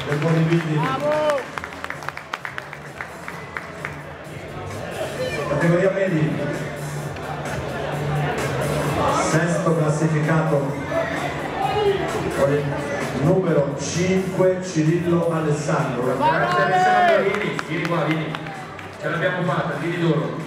del bodybuilding. Categoria medi, sesto classificato con il numero 5 Cirillo Alessandro. Grazie Alessandro, vieni qua, vieni. Ce l'abbiamo fatta, vieni loro.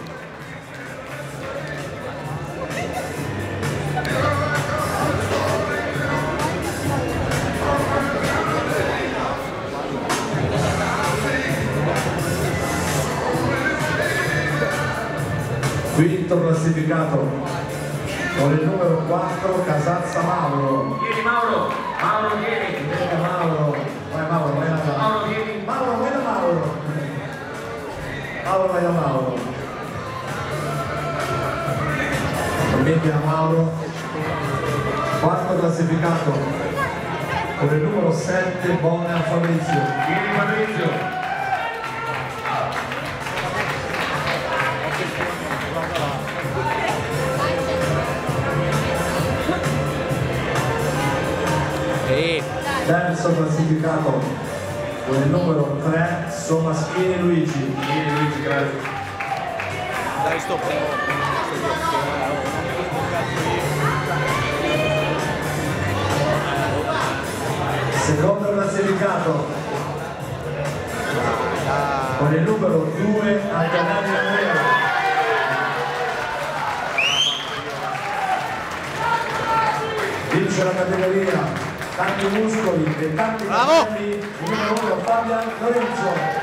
Quinto classificato con il numero 4 Casazza Mauro. Vieni Mauro, Mauro vieni. Vieni Mauro, vai Mauro, vai da Mauro vieni. Mauro, vai da Mauro. Mauro, vai da Mauro. Complimenti a Mauro. Quarto classificato con il numero 7 Bona Fabrizio. Vieni Fabrizio. Terzo classificato con il numero 3 Somaschini Luigi. Vieni Luigi, grazie. Dai, sto Secondo classificato con il numero 2 Antonelli Andrea. Vince la categoria tanti muscoli e tanti capelli, il numero 1 Fabian Lorenzo.